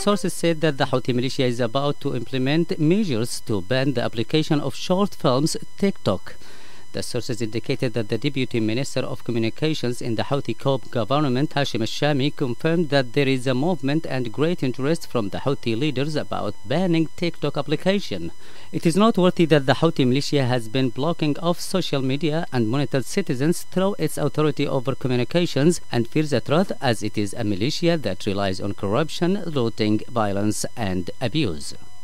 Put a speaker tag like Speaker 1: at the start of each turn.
Speaker 1: Sources said that the Houthi militia is about to implement measures to ban the application of short films TikTok. The sources indicated that the Deputy Minister of Communications in the Houthi Cope government, Hashim al-Shami, confirmed that there is a movement and great interest from the Houthi leaders about banning TikTok application. It is noteworthy that the Houthi militia has been blocking off social media and monitored citizens through its authority over communications and fears a threat as it is a militia that relies on corruption, looting, violence and abuse.